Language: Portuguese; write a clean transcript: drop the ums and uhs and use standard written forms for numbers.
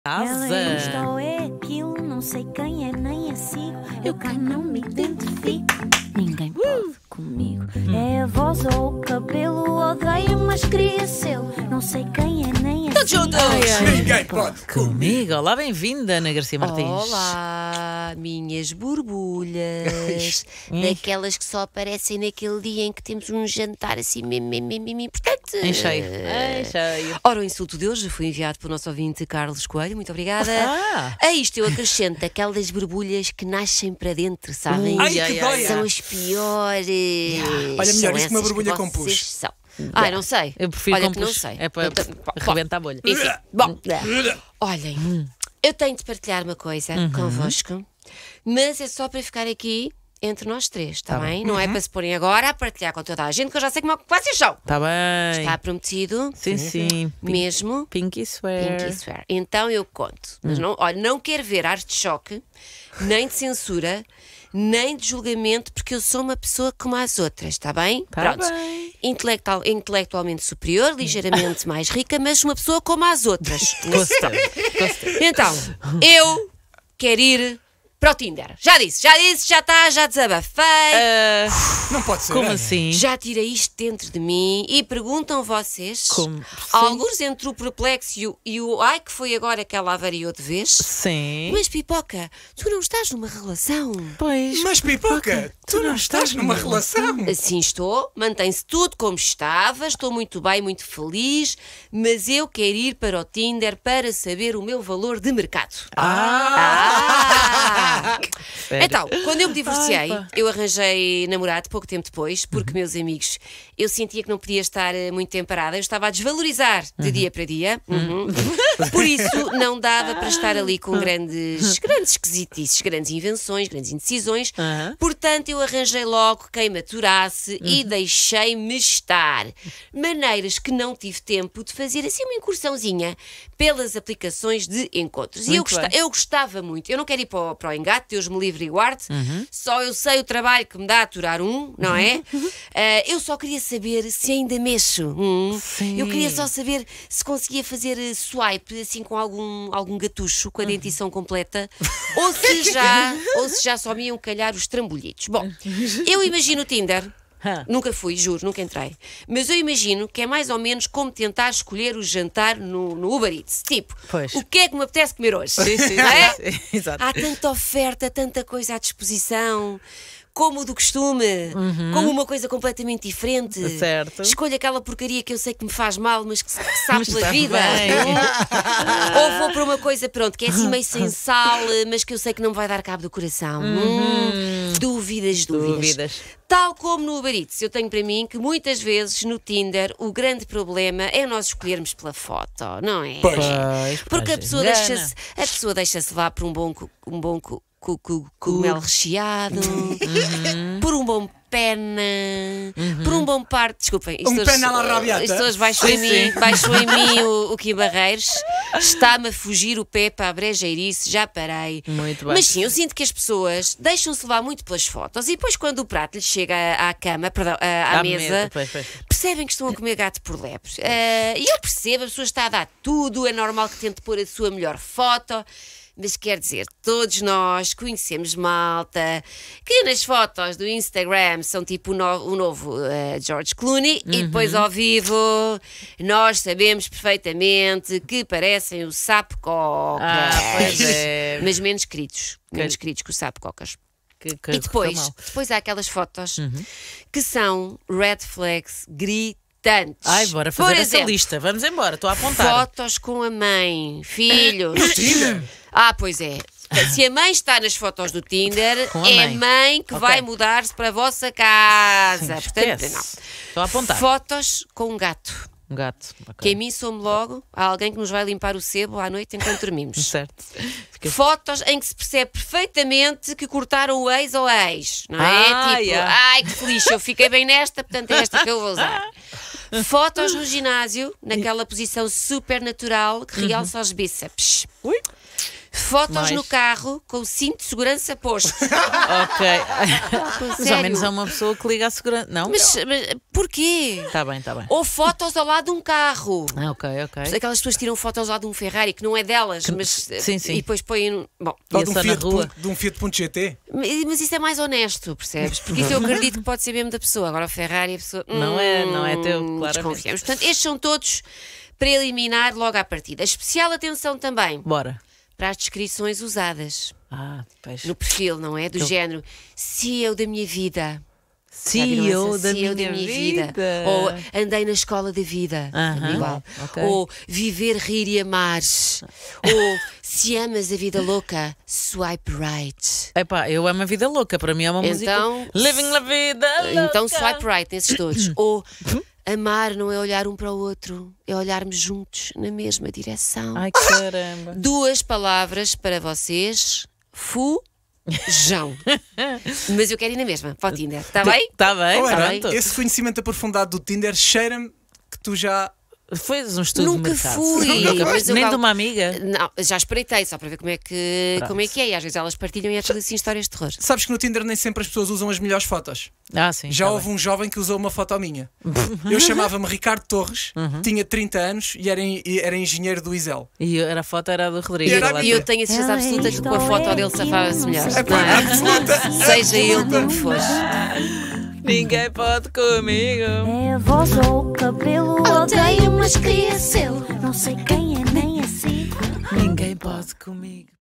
Ela Isto ou é aquilo, não sei quem é, nem é sigo. Eu cá não me identifico. Ninguém pode comigo. É a voz ou o cabelo, odeio, mas queria seu. Não sei quem é, nem é Todos sigo. juntos! Ninguém pode Comigo. Olá, bem-vinda, Ana Garcia Martins. Olá, minhas borbulhas, daquelas que só aparecem naquele dia em que temos um jantar assim mesmo importante. Em cheio. Em cheio. Ora, o insulto de hoje foi enviado pelo nosso ouvinte Carlos Coelho, muito obrigada. A isto eu acrescento aquelas borbulhas que nascem para dentro, sabem? Ai, que dói! São as piores. Olha, melhor São isso que uma essas borbulha que com vocês pus. são. Ai, não sei. Eu prefiro Olha com que não pus. sei. É para arrebentar a bolha. Enfim, bom, olhem, eu tenho de partilhar uma coisa convosco, mas é só para ficar aqui entre nós três, está bem? Não é para se porem agora a partilhar com toda a gente, que eu já sei como é que vocês são. Está bem. Está prometido? Sim. Mesmo? Pinky swear. Pinky swear. Então eu conto. Mas não, olha, não quero ver arte de choque, nem de censura, nem de julgamento, porque eu sou uma pessoa como as outras, está bem? Tá bem. Intelectualmente superior, ligeiramente mais rica, mas uma pessoa como as outras. Gostei. Então, eu quero ir para o Tinder. Já disse, já está, já desabafei. Não pode ser. Como Ana. assim? Já tirei isto dentro de mim e perguntam vocês, Como? alguns entre o perplexo e o ai que foi agora que ela avariou de vez. Sim. Mas Pipoca, tu não estás numa relação? Pois. Mas Pipoca, tu não estás numa relação. Assim estou, mantém-se tudo como estava, estou muito bem, muito feliz, mas eu quero ir para o Tinder para saber o meu valor de mercado. Sério? Então, quando eu me divorciei, Ai, pá. eu arranjei namorado pouco tempo depois, porque, meus amigos, eu sentia que não podia estar muito tempo parada, eu estava a desvalorizar de dia para dia. Por isso, não dava para estar ali com grandes esquisitices, grandes invenções, grandes indecisões. Portanto, eu arranjei logo quem me aturasse e deixei-me estar. Maneiras que não tive tempo de fazer assim uma incursãozinha pelas aplicações de encontros. E Muito bem. eu gostava muito. Eu não quero ir para o engate, Deus me livre e guarde. Só eu sei o trabalho que me dá a aturar não é? Eu só queria saber se ainda mexo. Sim. Eu queria só saber se conseguia fazer swipe assim com algum gatucho, com a dentição completa, ou se já só me iam calhar os trambolhitos. Bom, eu imagino o Tinder. Nunca fui, juro, nunca entrei. Mas eu imagino que é mais ou menos como tentar escolher o jantar no Uber Eats. Tipo, Pois. o que é que me apetece comer hoje? Sim. Não é? Exato. Há tanta oferta, tanta coisa à disposição, como do costume, como uma coisa completamente diferente. Certo. Escolho aquela porcaria que eu sei que me faz mal, mas que sabe Mas pela está vida. bem. Ou vou para uma coisa, pronto, que é assim meio sem sal, mas que eu sei que não vai dar cabo do coração. Dúvidas. Tal como no Uber Eats, eu tenho para mim que muitas vezes no Tinder o grande problema é nós escolhermos pela foto, não é? Pois, Porque a pessoa engana. deixa-se levar por um bom cogumelo recheado, por um bom pena, por um bom par. Desculpem, isto hoje- pena alla arrabbiata. isto hoje baixou em mim o Kim Barreiros. Está-me a fugir o pé para a brejeirice, já parei. Muito bem. Mas sim, eu sinto que as pessoas deixam-se levar muito pelas fotos e depois quando o prato lhes chega à cama, perdão, à mesa, Pois. percebem que estão a comer gato por lepres. E eu percebo, a pessoa está a dar tudo, é normal que tente pôr a sua melhor foto. Mas quer dizer, todos nós conhecemos malta que nas fotos do Instagram são tipo o novo George Clooney e depois ao vivo nós sabemos perfeitamente que parecem o Sapo Coca. Pois é. Mas menos queridos que o Sapo Cocas. Que E depois há aquelas fotos que são red flags gritantes. Ai, bora Por fazer essa exemplo, lista. Vamos embora, estou a apontar. fotos com a mãe, filhos. Tinder? Pois é. Se a mãe está nas fotos do Tinder, Com a é mãe. a mãe que Ok. vai mudar-se para a vossa casa. Sim, Portanto, esquece. não. Estou a apontar. Fotos com um gato. Um gato. Ok. Que a mim some logo há alguém que nos vai limpar o sebo à noite enquanto dormimos. Certo. Fotos em que se percebe perfeitamente que cortaram o ex ou a ex, não é? Ai, que feliz, eu fiquei bem nesta, portanto é esta que eu vou usar. Fotos no ginásio, naquela posição super natural que realça os bíceps. Fotos Mais? no carro com o cinto de segurança posto. Ok. Mas ao Sério? menos é uma pessoa que liga à segurança. Não? Mas porquê? Está bem, está bem. Ou fotos ao lado de um carro. Ok, ok. Aquelas pessoas tiram fotos ao lado de um Ferrari que não é delas, mas sim, sim. e depois põem. Bom, E Ou de um, essa na Fiat, rua? de um Fiat Punto GT. mas isso é mais honesto, percebes? Porque isso eu acredito que pode ser mesmo da pessoa. Agora o Ferrari, a pessoa. Não é teu, claramente. Desconfiamos. Portanto, estes são todos para eliminar logo à partida. Especial atenção também Bora. para as descrições usadas Pois. no perfil, não é? Do género CEO da minha vida. Já viram CEO essa? da CEO minha vida. Ou andei na escola da vida. Aham, Igual. ok. Ou viver, rir e amar. Ou se amas a vida louca, swipe right. Epá, eu amo a vida louca. Para mim é uma Então- música. Living la vida louca. Então swipe right nesses todos. Ou amar não é olhar um para o outro, é olharmos juntos na mesma direção. Ai, caramba. 2 palavras para vocês. Fujão. Mas eu quero ir na mesma, para o Tinder. Está bem? Está bem, Ora, pronto. esse conhecimento aprofundado do Tinder cheira-me que tu já. Fez um estudo Nunca de mercado. fui, Nunca mas foste? eu Nem cal- de uma amiga. Não, já espreitei, só para ver como é que é. E às vezes elas partilham e é tudo assim histórias de terror. Sabes que no Tinder nem sempre as pessoas usam as melhores fotos. Sim. Já tá houve bem. um jovem que usou uma foto minha. Eu chamava-me Ricardo Torres, tinha 30 anos e era engenheiro do ISEL. E a foto era do Rodrigo. E era- lá E eu atrás. tenho a certeza absoluta que com a foto dele safava-se melhor. Epá, não é? absoluta, Seja ele como for. Ninguém pode comigo. É a voz ou o cabelo, odeio, mas queria ser. Não sei quem é nem assim. Ninguém pode comigo.